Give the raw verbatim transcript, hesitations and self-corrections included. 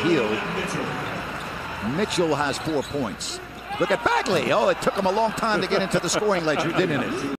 heel. Mitchell has four points. Look at Bagley. Oh, it took him a long time to get into the scoring ledger, didn't it?